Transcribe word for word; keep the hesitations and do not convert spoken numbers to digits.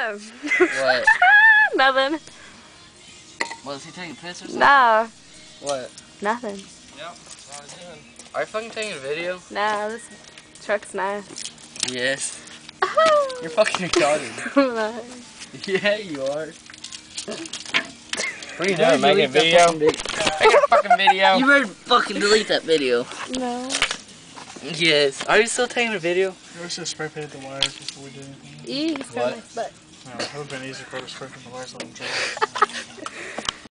What? Nothing. Was he taking a piss or something? Nah. What? Nothing. Yep, that's what I was doing. Are you fucking taking a video? Nah, this truck's nice. Yes. You're fucking retarded. I'm not. Yeah, you are. What are you doing, making a video? Making a fucking video? You better fucking delete that video. No. Yes. Are you still taking a video? I was just spray painted the wires before we did anything. Eee, he's got What? nice butt. No, it would have been easier if I was spray painted the wires on the drill.